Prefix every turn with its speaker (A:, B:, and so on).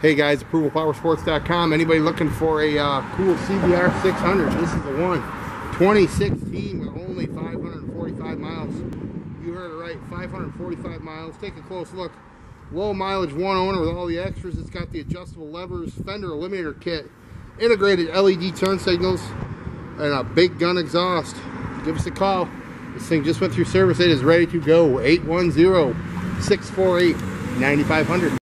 A: Hey guys, ApprovalPowersports.com. Anybody looking for a cool CBR600? This is the one. 2016 with only 545 miles. You heard it right, 545 miles. Take a close look. Low mileage, one owner with all the extras. It's got the adjustable levers, fender eliminator kit, integrated LED turn signals, and a big gun exhaust. Give us a call. This thing just went through service. It is ready to go. 810-648-9500.